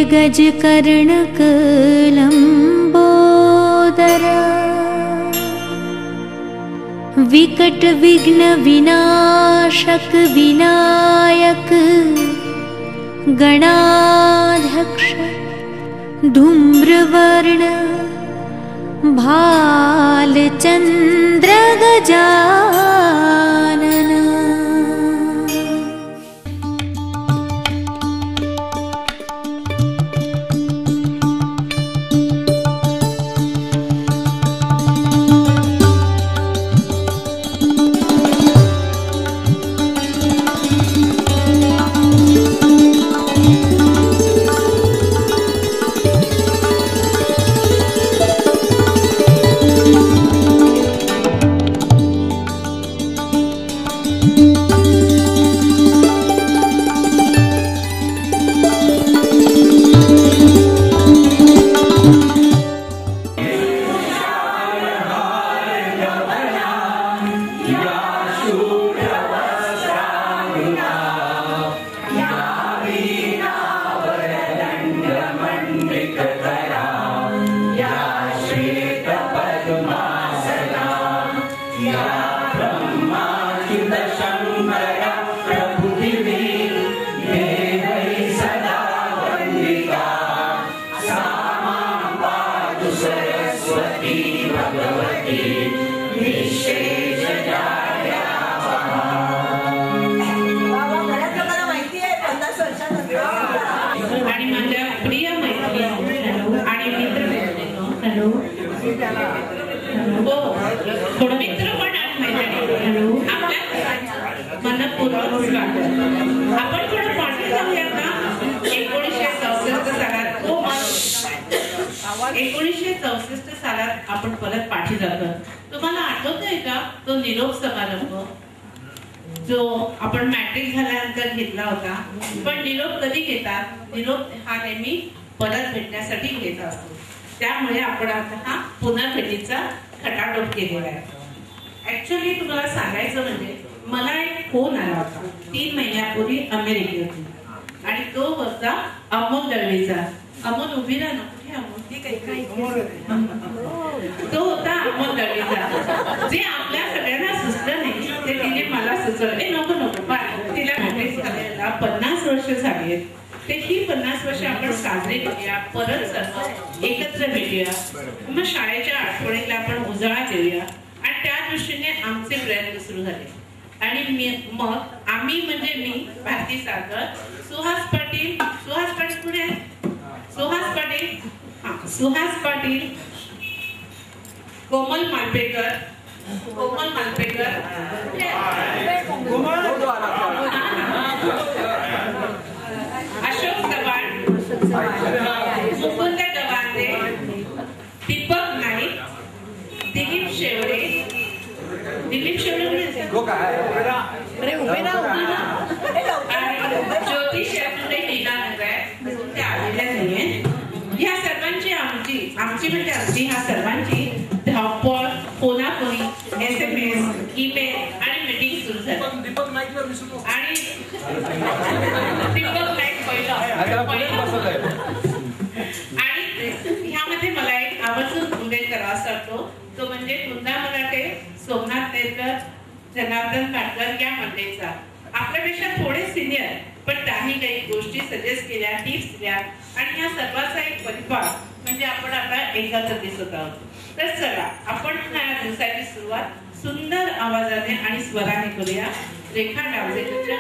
गजकर्णकलम्बोदर विकट विघ्न विनाशक विनायक गणाध्यक्ष धूम्रवर्ण भालचंद्र गजानन। आपण परत पाठी जातो। तुम्हाला आठवतंय का तो निरोप समारंभ जो आपण मॅट्रिक झाल्यानंतर घेतला होता? पण निरोप कधी घेतात? निरोप हा नेहमी परत भेटण्यासाठी घेत असतो। त्यामुळे आपण आता हा पुनर्भेटीचा खटाटोप केलेला आहे। ऍक्च्युअली तुम्हाला सांगायचं म्हणजे मला एक फोन आला होता 3 महिन्यापूर्वी अमेरिकेतून आणि तो होता अमोल दळवीचा। अमोल उभी राहा ना, कुठे अमोल? तो होता अमोल दळवीचा, जे आपल्या सगळ्यांना सुचलं नाही ते तिने मला सुचवले। नको नको तिला मॅट्रिक झालेला 50 वर्ष झाली आहेत, ते ही 50 वर्ष आपण साजरे करूया, परत सर्व एकत्र भेटूया, मग शाळेच्या आठवणीला आपण उजाळा देऊया आणि त्या दृष्टीने आमचे प्रयत्न सुरू झाले। आणि मग आम्ही म्हणजे मी, भारती सागर, सुहास पाटील पुढे, सुहास पाटील, कोमल मालपेकर, अशोक चव्हाण, मुकुंद गवांदे, दीपक नाईक, दिलीप शेवडे ज्योती शेवडे लीलानगर ते आलेल्या नाहीये। ह्या सर्वांची आमची म्हणजे आमची ह्या सर्वांची धावपळ, फोनाफोनी, SMS, ईमेल आणि मीटिंग सुरू झाली। दीपक नाईक आणि दीपक नाईक पहिला आणि ह्यामध्ये मला एक आवर्जून उल्लेख करावासा वाटतो, तो म्हणजे कुंदा मराठे, सोमनाथ नेरकर, जनार्दन पाटकर या मंडळीचा। आपल्यापेक्षा थोडे सिनियर, पण त्यांनी काही गोष्टी सजेस्ट केल्या, टिप्स दिल्या आणि ह्या सर्वांचा एक परिपाक म्हणजे आपण आता एकत्र दिसत आहोत। तर चला आपण ह्या दिवसाची सुरुवात सुंदर आवाजाने आणि स्वराने करूया। रेखा डावलेकरच्या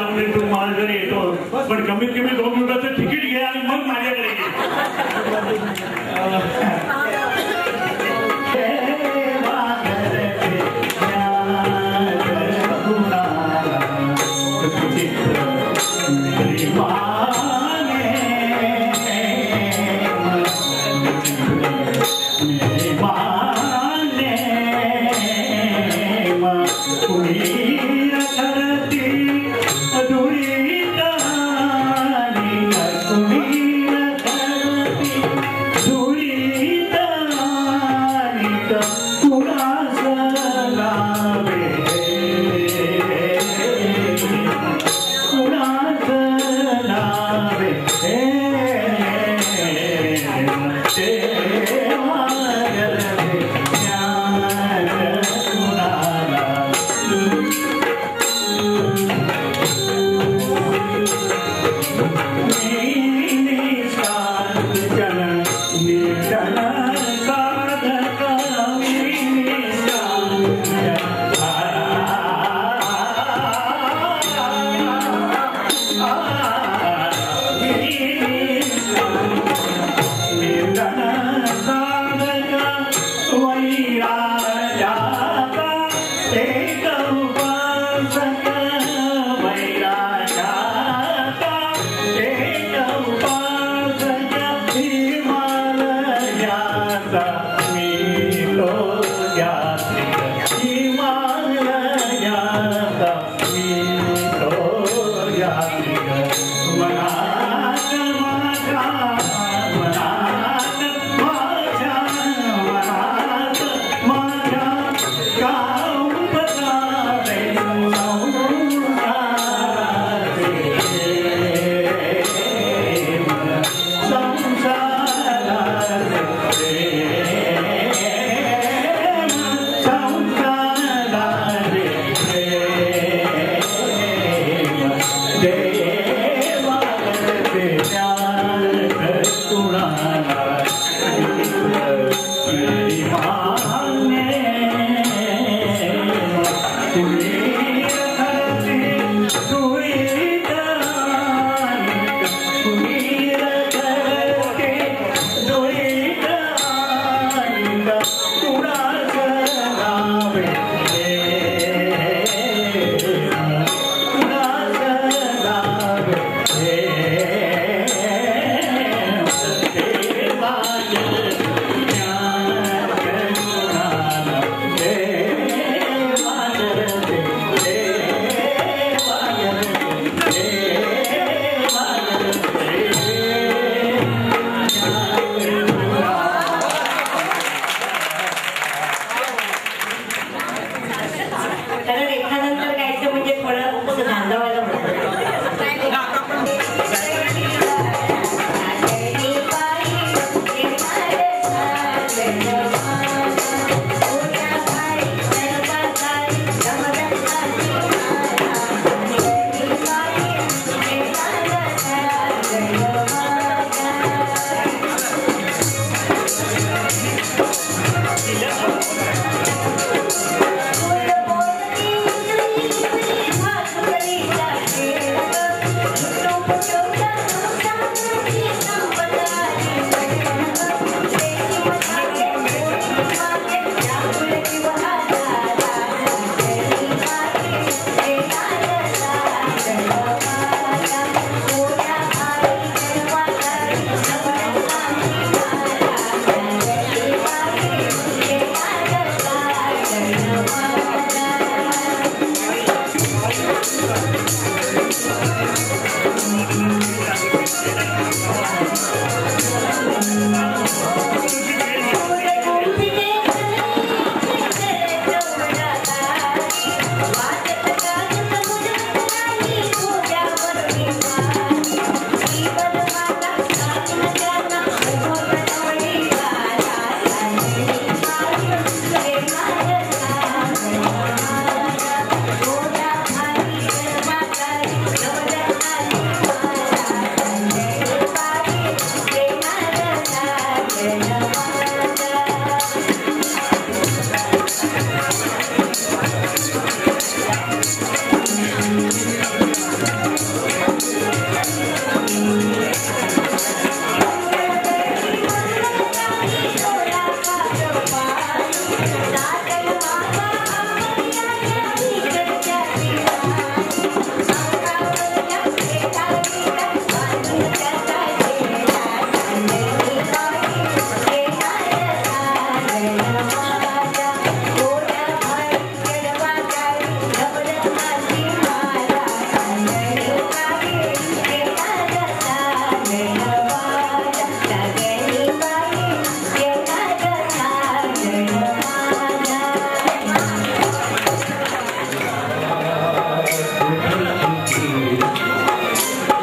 मिनिट तू माझ्याकडे येतो, पण कमीत कमी 2 मिनिटाचं तिकीट घ्या आणि मग माझ्याकडे ये.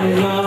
माझा